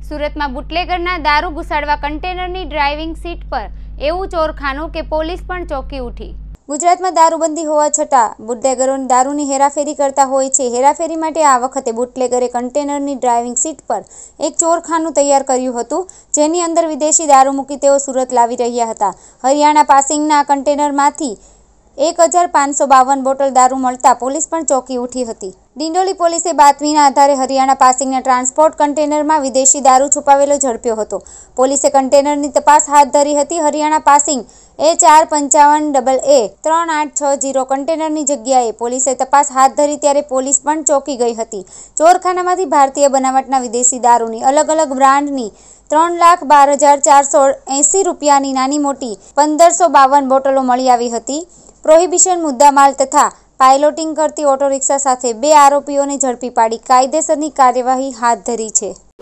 સુરતમાં બુટલેગરના દારૂ ઘુસાડવા કન્ટેનરની driving seat પર એવું ચોરખાનું કે પોલીસ પણ ચોંકી ઉઠી। ગુજરાતમાં દારૂબંધી હોવા છતાં બુટલેગરો દારૂની હેરાફેરી કરતા હોય છે। હેરાફેરી માટે આ વખતે બુટલેગરે કન્ટેનરની ડ્રાઇવિંગ સીટ પર એક ચોરખાનું તૈયાર કર્યું હતું, જેની અંદર વિદેશી દારૂ મૂકી તેઓ સુરત લાવી રહ્યા હતા। હરિયાણા પાસિંગના આ કન્ટેનરમાંથી 1552 બોટલ દારૂ મળતા પોલીસ પણ ચોંકી ઉઠી હતી। ડિંડોલી પોલીસે બાતમીના આધારે હરિયાણા પાસિંગના ટ્રાન્સપોર્ટ કન્ટેનરમાં વિદેશી દારૂ છુપાવેલો ઝડપ્યો હતો। પોલીસે કન્ટેનરની તપાસ હાથ ધરી હતી। હરિયાણા પાસિંગ A455AA 3860 કન્ટેનરની જગ્યાએ પોલીસે તપાસ હાથ ધરી ત્યારે પોલીસ પણ ચોંકી ગઈ હતી। ચોરખાનામાંથી ભારતીય બનાવટના વિદેશી દારૂની અલગ-અલગ બ્રાન્ડની 3,12,480 રૂપિયાની નાની મોટી 1552 બોટલો મળી આવી હતી। પ્રોહિબિશન મુદ્દામાલ તથા પાયલોટિંગ કરતી ઓટો રિક્ષા સાથે 2 આરોપીઓને ઝડપી પાડી કાયદેસરની કાર્યવાહી હાથ ધરી છે।